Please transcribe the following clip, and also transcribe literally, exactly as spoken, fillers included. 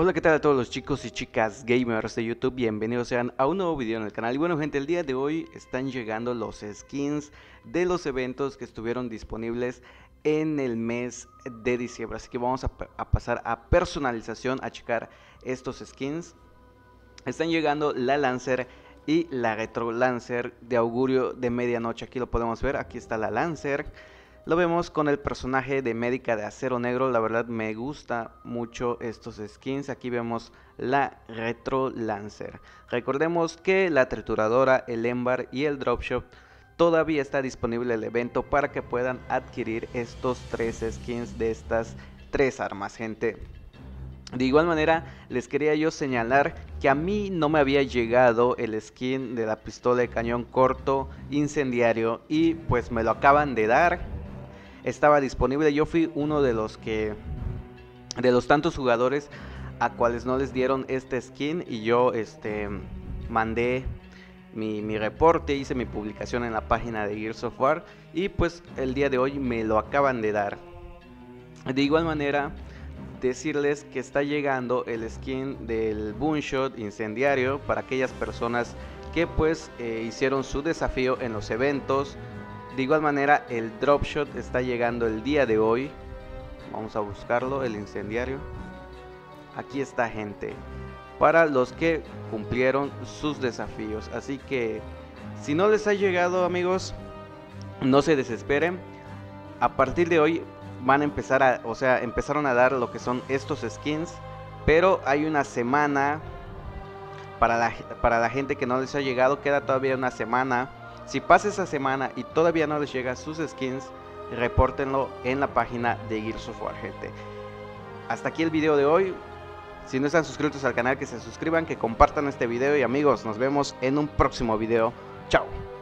Hola, ¿qué tal a todos los chicos y chicas gamers de YouTube? Bienvenidos sean a un nuevo video en el canal. Y bueno, gente, el día de hoy están llegando los skins de los eventos que estuvieron disponibles en el mes de diciembre. Así que vamos a, a pasar a personalización, a checar estos skins. Están llegando la Lancer y la Retro Lancer de augurio de medianoche. Aquí lo podemos ver, aquí está la Lancer. Lo vemos con el personaje de médica de acero negro. La verdad me gusta mucho estos skins. Aquí vemos la Retro Lancer. Recordemos que la trituradora, el Embar y el Dropshot todavía está disponible el evento para que puedan adquirir estos tres skins de estas tres armas, gente. De igual manera, les quería yo señalar que a mí no me había llegado el skin de la pistola de cañón corto incendiario y pues me lo acaban de dar. Estaba disponible, yo fui uno de los que de los tantos jugadores a cuales no les dieron este skin y yo este mandé mi, mi reporte, hice mi publicación en la página de Gears of War y pues el día de hoy me lo acaban de dar. De igual manera, decirles que está llegando el skin del Boomshot incendiario para aquellas personas que pues eh, hicieron su desafío en los eventos. De igual manera, el Dropshot está llegando el día de hoy. Vamos a buscarlo, el incendiario. Aquí está, gente, para los que cumplieron sus desafíos. Así que si no les ha llegado, amigos, no se desesperen. A partir de hoy van a empezar a, o sea, empezaron a dar lo que son estos skins, pero hay una semana para la, para la gente que no les ha llegado. Queda todavía una semana. Si pasa esa semana y todavía no les llega sus skins, repórtenlo en la página de Gears of War, gente. Hasta aquí el video de hoy. Si no están suscritos al canal, que se suscriban, que compartan este video y amigos, nos vemos en un próximo video. Chao.